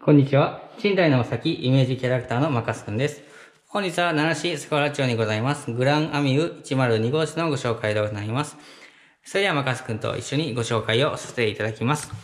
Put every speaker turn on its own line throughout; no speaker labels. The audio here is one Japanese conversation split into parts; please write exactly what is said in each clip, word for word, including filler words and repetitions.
こんにちは。賃貸の先イメージキャラクターのマカスくんです。本日は奈良市スコラ町にございますグランアミュいちまるに号室のご紹介でございます。それではマカスくんと一緒にご紹介をさせていただきます。はい、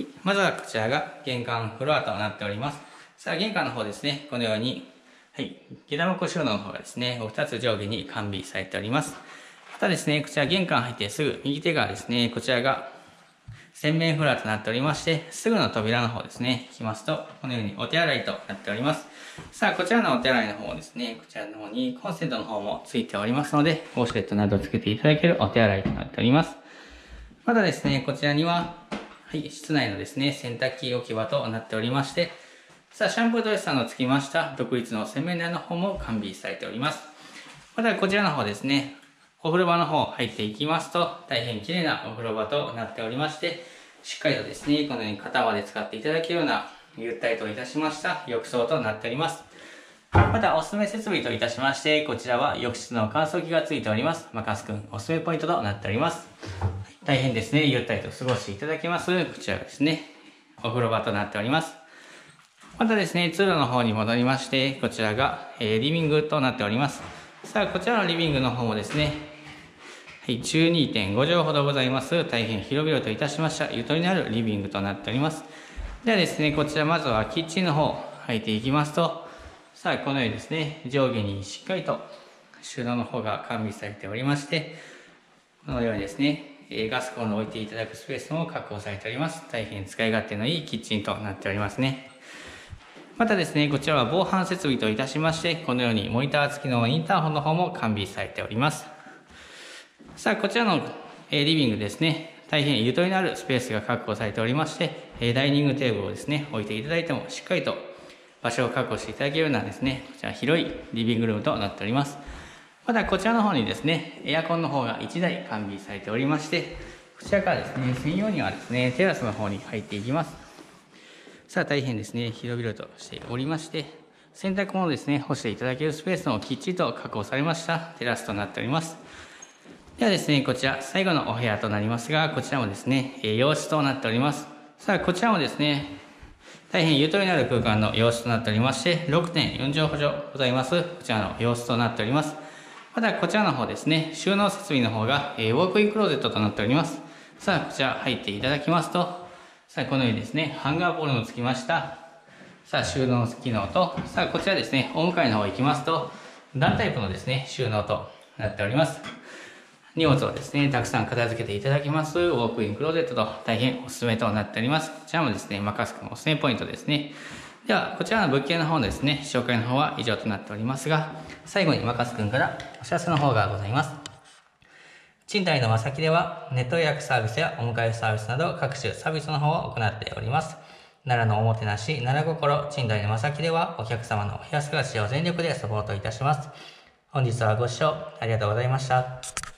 まずはこちらが玄関フロアとなっております。さあ玄関の方ですね、このように、はい、下駄箱収納の方がですね、お二つ上下に完備されております。またですね、こちら玄関入ってすぐ右手側ですね、こちらが洗面フロアとなっておりまして、すぐの扉の方ですね、引きますと、このようにお手洗いとなっております。さあ、こちらのお手洗いの方ですね、こちらの方にコンセントの方もついておりますので、ウォシュレットなどをつけていただけるお手洗いとなっております。またですね、こちらには、はい、室内のですね、洗濯機置き場となっておりまして、さあ、シャンプードレッサーのつきました独立の洗面台の方も完備されております。また、こちらの方ですね、お風呂場の方入っていきますと、大変綺麗なお風呂場となっておりまして、しっかりとですね、このように肩まで使っていただけるような、ゆったりといたしました浴槽となっております。また、おすすめ設備といたしまして、こちらは浴室の乾燥機がついております。マカスくんおすすめポイントとなっております。大変ですね、ゆったりと過ごしていただけます。こちらがですね、お風呂場となっております。またですね、通路の方に戻りまして、こちらが、えー、リビングとなっております。さあ、こちらのリビングの方もですね、はい、じゅうにてんごじょうほどございます。大変広々といたしました、ゆとりのあるリビングとなっております。ではですね、こちらまずはキッチンの方、入っていきますと、さあ、このようにですね、上下にしっかりと収納の方が完備されておりまして、このようにですね、ガスコンロを置いていただくスペースも確保されております。大変使い勝手のいいキッチンとなっておりますね。またですね、こちらは防犯設備といたしまして、このようにモニター付きのインターホンの方も完備されております。さあ、こちらのリビングですね、大変ゆとりのあるスペースが確保されておりまして、ダイニングテーブルをですね、置いていただいてもしっかりと場所を確保していただけるようなですね、こちら広いリビングルームとなっております。またこちらの方にですね、エアコンの方がいちだい完備されておりまして、こちらからですね、専用にはですね、テラスの方に入っていきます。さあ、大変ですね、広々としておりまして、洗濯物をですね、干していただけるスペースもきっちりと確保されましたテラスとなっております。ではですね、こちら最後のお部屋となりますが、こちらもですね、洋室となっております。さあ、こちらもですね、大変ゆとりのある空間の洋室となっておりまして、ろくてんよんじょうほどございます、こちらの洋室となっております。また、こちらの方ですね、収納設備の方が、ウォークインクローゼットとなっております。さあ、こちら入っていただきますと、さあ、このようにですね、ハンガーポールのつきました、さあ、収納機能と、さあ、こちらですね、お向かいの方行きますと、段タイプのですね、収納となっております。荷物をですね、たくさん片付けていただきます、ウォークインクローゼットと大変おすすめとなっております。こちらもですね、マカスくんおすすめポイントですね。では、こちらの物件の方のですね、紹介の方は以上となっておりますが、最後にマカスくんからお知らせの方がございます。賃貸のまさきでは、ネット予約サービスやお迎えサービスなど各種サービスの方を行っております。奈良のおもてなし、奈良心、賃貸のまさきでは、お客様のお部屋暮らしを全力でサポートいたします。本日はご視聴ありがとうございました。